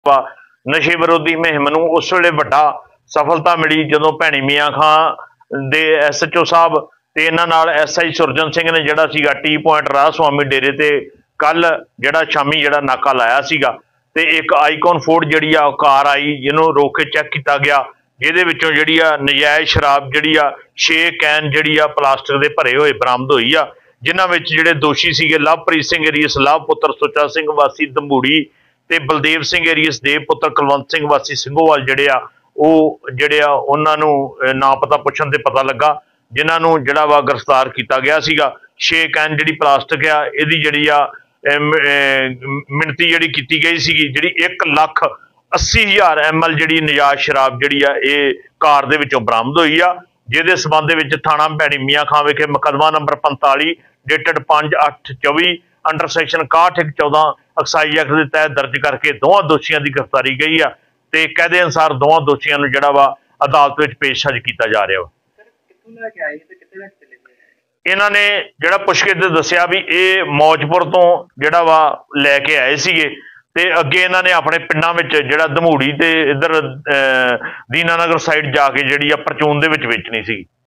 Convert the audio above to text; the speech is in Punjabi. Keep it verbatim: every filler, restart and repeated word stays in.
ਵਾ ਨਸ਼ੇ ਵਿਰੋਧੀ ਮੁਹਿੰਮ ਨੂੰ ਉਸ ਵੇਲੇ ਵੱਡਾ ਸਫਲਤਾ ਮਿਲੀ ਜਦੋਂ ਭੈਣੀ ਮੀਆਂ ਖਾਂ ਦੇ ਐਸ ਐਚ ਓ ਸਾਹਿਬ ਤੇ ਇਹਨਾਂ ਨਾਲ ਐਸ ਆਈ ਸੁਰਜਨ ਸਿੰਘ ਨੇ ਜਿਹੜਾ ਸੀਗਾ ਟੀ ਪੁਆਇੰਟ ਰਾਹ ਸੁਆਮੀ ਡੇਰੇ ਤੇ ਕੱਲ ਜਿਹੜਾ ਸ਼ਾਮੀ ਜਿਹੜਾ ਨਾਕਾ ਲਾਇਆ ਸੀਗਾ ਤੇ ਇੱਕ ਆਈਕਨ ਫੋਰਡ ਜਿਹੜੀ ਆ ਕਾਰ ਆਈ ਜਿਹਨੂੰ ਰੋਕ ਕੇ ਚੈੱਕ ਕੀਤਾ ਗਿਆ ਜਿਹਦੇ ਵਿੱਚੋਂ ਜਿਹੜੀ ਆ ਨਜਾਇਜ਼ ਸ਼ਰਾਬ ਜਿਹੜੀ ਆ ਛੇ ਕੈਨ ਜਿਹੜੀ ਆ ਪਲਾਸਟਿਕ ਦੇ ਭਰੇ ਹੋਏ ਬਰਾਮਦ ਹੋਈ ਆ ਜਿਨ੍ਹਾਂ ਵਿੱਚ ਜਿਹੜੇ ਦੋਸ਼ੀ ਸੀਗੇ ਲਵਪ੍ਰੀਤ ਸਿੰਘ ਏਰੀਅਸ ਲਵ ਪੁੱਤਰ ਸੁੱਚਾ ਸਿੰਘ ਵਾਸੀ ਦੰਬੂੜੀ ਤੇ ਬਲਦੇਵ ਸਿੰਘ ਏਰੀਅਸ ਦੇਵ ਪੁੱਤਰ ਕੁਲਵੰਤ ਸਿੰਘ ਵਾਸੀ ਸਿੰਘੋਵਾਲ ਜਿਹੜੇ ਆ ਉਹ ਜਿਹੜੇ ਆ ਉਹਨਾਂ ਨੂੰ ਨਾ ਪਤਾ ਪੁੱਛਣ ਤੇ ਪਤਾ ਲੱਗਾ ਜਿਨ੍ਹਾਂ ਨੂੰ ਜਿਹੜਾ ਵਾ ਗ੍ਰਿਫਤਾਰ ਕੀਤਾ ਗਿਆ ਸੀਗਾ। ਛੇ ਕੈਨ ਜਿਹੜੀ ਪਲਾਸਟਿਕ ਆ ਇਹਦੀ ਜਿਹੜੀ ਆ ਮਿਣਤੀ ਜਿਹੜੀ ਕੀਤੀ ਗਈ ਸੀਗੀ ਜਿਹੜੀ ਇੱਕ ਲੱਖ अस्सी हज़ार एम एल जी नजायज़ शराब जी ये कार दे विचों बरामद हुई आ जिहदे संबंध विच थाणा भैणी मियां खां विखे मुकदमा नंबर पंताली डेटड पांच अठ चौबी अंडर सैक्शन इकाहठ एक चौदह एक्साइज एक्ट के तहत दर्ज करके दोवां दोषियों की गिरफ्तारी गई आ ते कहदे अनुसार दोवां दोषियों नूं जिहड़ा वा अदालत विच पेश किया जा रहा वा। इन्हां ने जिहड़ा पुछगिछ दस्सिया भी ये मौजपुर तो जिहड़ा वा लैके आए सीगे ते अगे इन्होंने अपने पिंडां विच जिहड़ा धमूड़ी ते इधर दीनानगर साइड जाके जिहड़ी आ परचून दे विच वेचनी सी।